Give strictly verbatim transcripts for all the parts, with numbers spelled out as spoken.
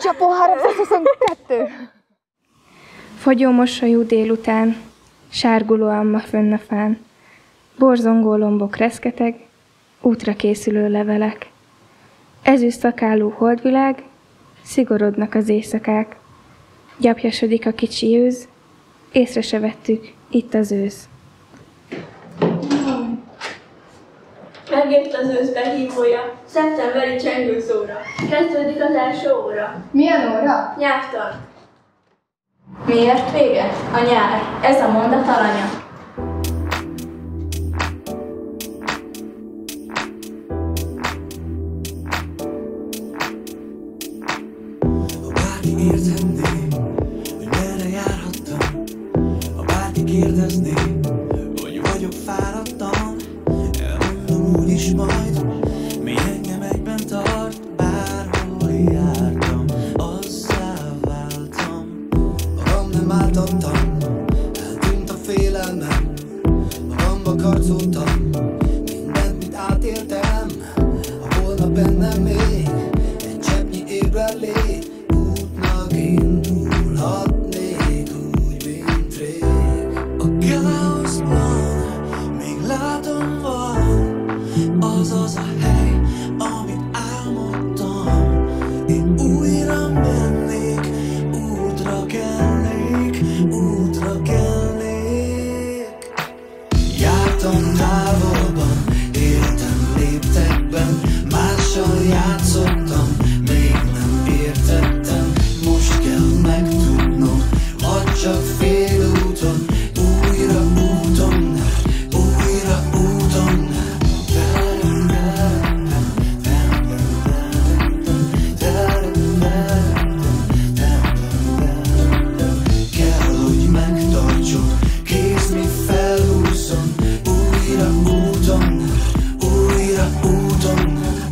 Csapó háromszázhuszonkettő. Fagyó mosolyú délután, sárguló alma fönn a fán, borzongó lombok reszketeg, útra készülő levelek. Ezüst szakálú holdvilág, szigorodnak az éjszakák. Gyapjasodik a kicsi őz, észre se vettük, itt az ősz. Megért az ősz behívója, szeptemberi csengőszóra. Kezdődik az első óra. Milyen óra? Nyelvtan. Miért véget? A nyár. Ez a mondat alanya. Ha bárki érthetné, hogy merre járhattam, ha bárki kérdezné, hogy vagyok fáradtan, elmondom úgyis majd, mi engem egyben tart, bárhol jártam, azzá váltam. Magam nem áltattam, eltűnt a félelmem, magamba karcoltam, mindent, mit átéltem, ha volna bennem még egy cseppnyi ébredlék, útnak indulhatnék úgy, mint rég. A káoszban még látom van, az az a hely, amit álmodtam. Én újra mennék, útra kelnék, útra kelnék. Jártam távolban, éltem léptekben, mással játszottam, még nem értettem. Most kell megtudnom, vagy csak félúton, újra úton, újra úton. Kell, hogy megtartsuk, kész, mi felhúzzon, újra úton, újra úton.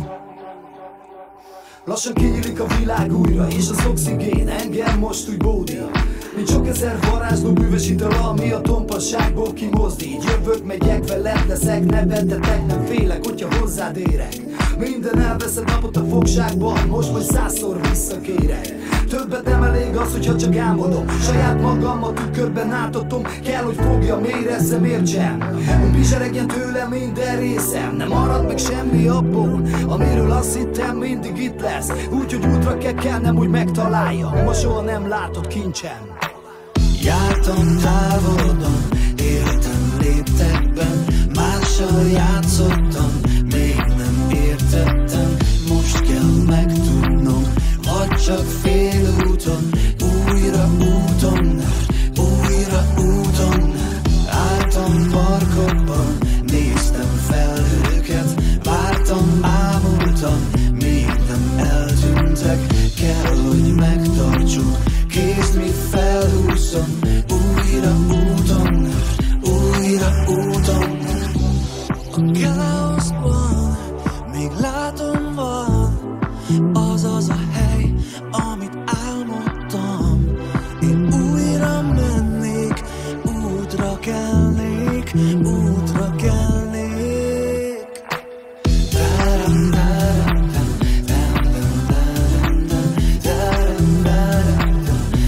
Lassan kinyílik a világ újra, és az oxigén engem most úgy bódít. Mint sok ezer varázsló bűvös ital, ami a tompasságból kimozdít. Jövök, megyek, veled leszek, ne vettetek, nem félek, hogyha hozzád érek. Minden elveszett napot a fogságban, most majd százszor visszakérek. Többet nem elég az, hogyha csak álmodom, saját magam a tükörben átadom. Kell, hogy fogjam, érezzem, értsem, hogy bizseregjen tőlem minden részem. Nem marad meg semmi abból, amiről azt hittem mindig itt lesz. Úgyhogy útra kell kelnem, hogy megtaláljam, ma soha nem látott kincsem. Jártam távolodon, éltem léptekben, mással játszottam, még nem értettem. Most kell megtudnom, vagy csak félúton, újra úton, újra úton. Álltam parkokban, néztem felhőket, vártam, ámultam, még nem eltűntek. Kell, hogy megtartsuk, kézd, mi felhúzzon, újra úton, újra úton. A káoszban még látom van, az az a hely, amit álmodtam. Én újra mennék, útra kelnék, útra kelnék. Dáram, dáram, dáram, dáram, dáram, dáram,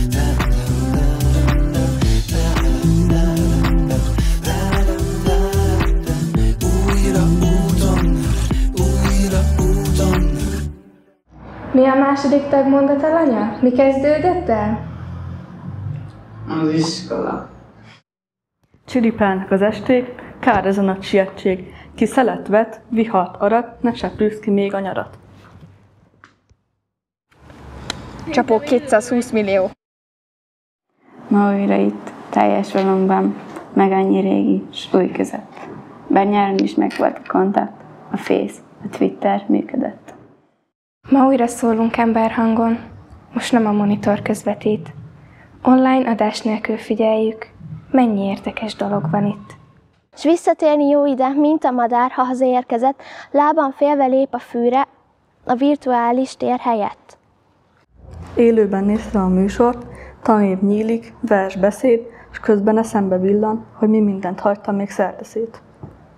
újra úton, újra úton. Mi a második tagmondat alanya? Mi kezdődött el? Az iskola. Csiripelnek az esték, kár ez a nagy sietség. Ki szelet vet, vihart arat, ne seprűzz ki még a nyarat. Csapó kétszázhúsz millió. Ma újra itt, teljes valóban, meg annyi régi, s új között. Bár nyáron is megvolt a kontakt, a Face, a Twitter működött. Ma újra szólunk emberhangon, most nem a monitor közvetít. Online adás nélkül figyeljük, mennyi érdekes dolog van itt. S visszatérni jó ide, mint a madár, ha hazaérkezett, lábam félve lép a fűre, a virtuális tér helyett. Élőben nézve a műsort, tanév nyílik, vers beszéd, és közben eszembe villan, hogy mi mindent hagytam még szerdeszét.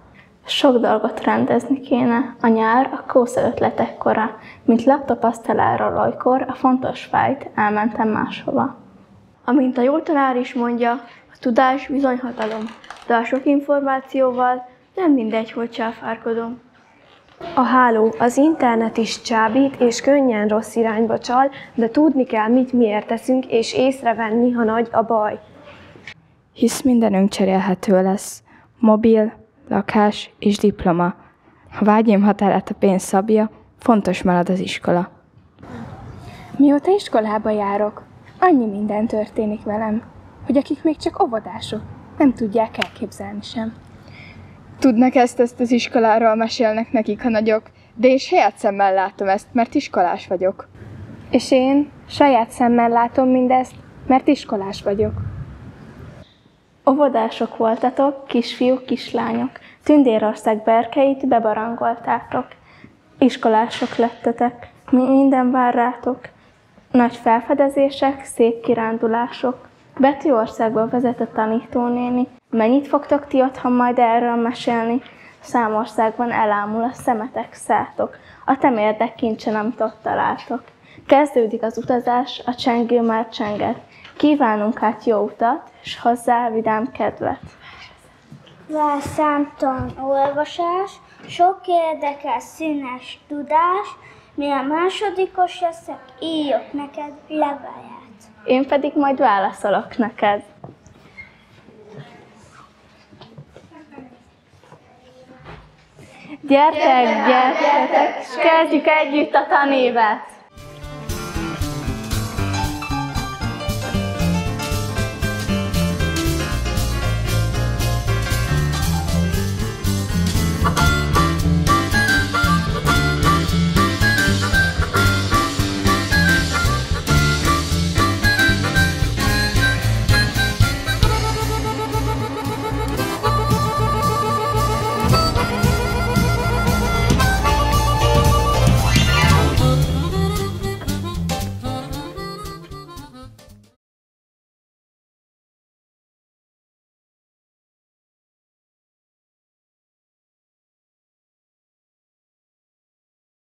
Sok dolgot rendezni kéne, a nyár a kósza ötletek kora, mint laptop asztaláról olykor a fontos fájt elmentem máshova. Amint a jó tanár is mondja, a tudás bizony hatalom, de a sok információval nem mindegy, hogy csáfárkodom. A háló, az internet is csábít, és könnyen rossz irányba csal, de tudni kell, mit miért teszünk, és észrevenni, ha nagy a baj. Hisz mindenünk cserélhető lesz. Mobil, lakás és diploma. Ha vágyim határát a pénz szabja, fontos marad az iskola. Mióta iskolába járok, annyi minden történik velem, hogy akik még csak óvodások, nem tudják elképzelni sem. Tudnak ezt, ezt az iskoláról mesélnek nekik, ha nagyok, de én saját szemmel látom ezt, mert iskolás vagyok. És én saját szemmel látom mindezt, mert iskolás vagyok. Óvodások voltatok, kisfiúk, kislányok, Tündérország berkeit bebarangoltátok. Iskolások lettetek, minden vár rátok. Nagy felfedezések, szép kirándulások. Betűországba vezet a tanítónéni. Mennyit fogtok ti otthon majd erről mesélni? Számországban elámul a szemetek szátok, a temérdek kincsen, amit ott találtok. Kezdődik az utazás, a csengő már csenget. Kívánunk hát jó utat, s hozzá vidám kedvet. Vár számtalan olvasás, sok érdekes, színes tudás, mire másodikos leszek, írjak neked levelet. Én pedig majd válaszolok neked. Gyertek, gyertek, és kezdjük együtt a tanévet!